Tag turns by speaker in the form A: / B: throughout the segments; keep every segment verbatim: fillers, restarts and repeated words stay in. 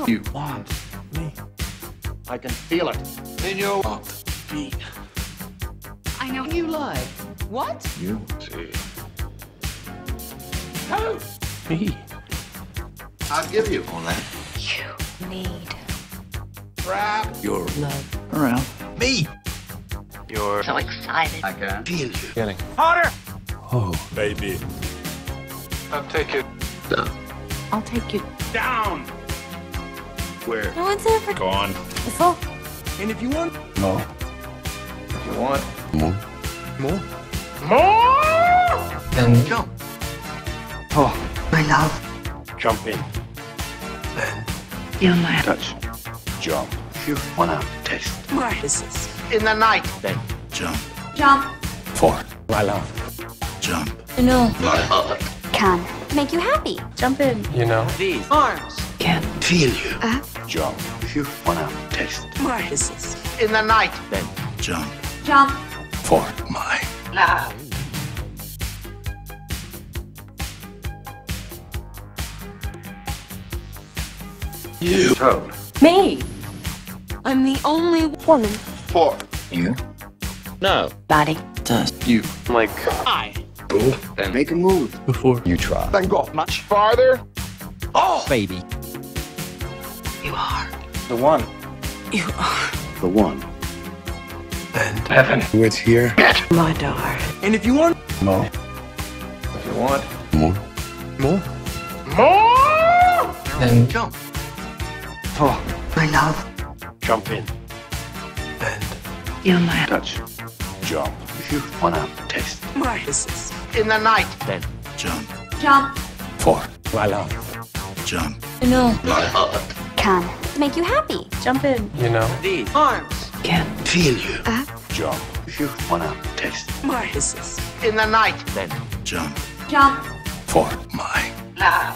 A: You want me. I can feel it in your want me.
B: I know you lie. What?
A: You see. Who? Me. I'll give you all that.
B: You need
A: Wrap your
B: love
A: around me.
B: You're so excited.
A: I can feel you.
C: Getting
A: Harder.
C: oh baby.
A: I'll take it down.
B: I'll take you.
A: Down. Where?
B: No one's ever
C: Gone.
B: before.
A: And if you want
C: No.
A: if you want
C: More.
A: more. More!
C: Then
A: Jump.
C: oh
B: My love.
C: jump in.
A: Then
B: You're my
C: Touch. Jump.
A: if you wanna taste
B: my kisses.
A: in the night. Then jump.
B: Jump.
C: Four. My love.
A: Jump.
B: You know.
A: My heart.
B: Can make you happy. Jump in.
C: You know.
A: These
B: Arms. Can.
A: feel you.
B: Uh,
C: Jump.
A: If you wanna taste
B: my kisses.
A: in the night. Then jump.
B: Jump.
C: Four.
A: My
B: Love.
A: you. Tone.
B: Me. I'm the only woman.
A: Four. You.
C: No.
B: Body.
A: Does you.
C: Like
A: I. Go. Then make a move.
C: before you try.
A: Then go much farther. Oh,
C: Baby.
B: You are.
C: The one.
B: You are.
A: the one.
C: And heaven. It's here.
B: My darling.
A: And if you want
C: No.
A: if you want
C: More.
A: more. More.
C: Then
A: Jump.
C: oh
B: My love.
C: jump in.
A: And
B: You're my
C: Touch. Jump.
A: if you wanna taste
B: my kisses.
A: in the night. Then jump.
B: Jump.
C: Four. My love.
A: Jump.
B: You know.
A: My heart.
B: Can make you happy. Jump in.
C: You know.
A: These
B: Arms. Can.
A: feel you.
B: Uh,
C: Jump.
A: If you wanna taste
B: my kisses.
A: in the night. Then jump.
B: Jump.
C: Four.
A: My
B: Love.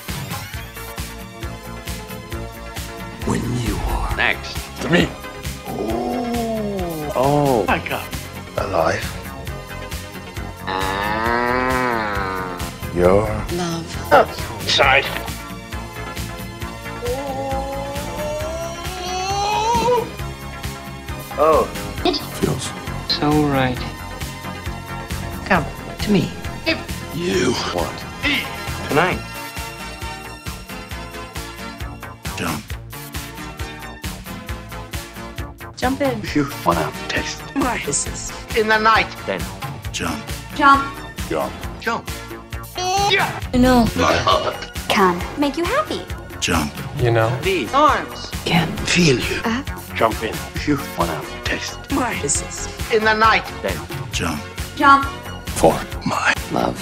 A: when you are
C: Next. To me.
A: oh
C: Oh.
A: my God alive.
C: Your
B: Love.
C: side.
A: Oh,
C: Feels
B: So right. Come to me.
A: you
C: want.
A: tonight. Jump.
B: Jump in.
A: If you wanna taste
B: My kisses.
A: in the night. Then jump.
B: Jump.
C: Jump.
A: Jump.
B: You know.
A: My heart.
B: Can make you happy.
A: Jump.
C: You know.
A: These
B: Arms. Can.
A: feel you.
B: Uh,
C: Jump in.
A: If you wanna taste
B: my kisses.
A: in the night. Then jump.
B: Jump.
C: Four.
A: My
B: Love.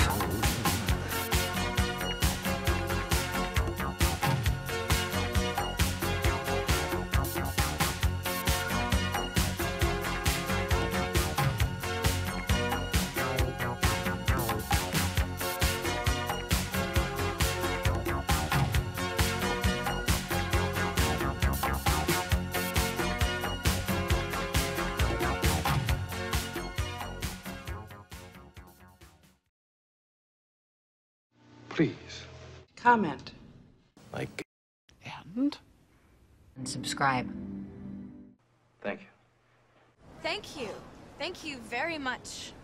A: please.
B: Comment.
A: Like
B: And? And subscribe.
A: thank you.
D: Thank you. Thank you very much.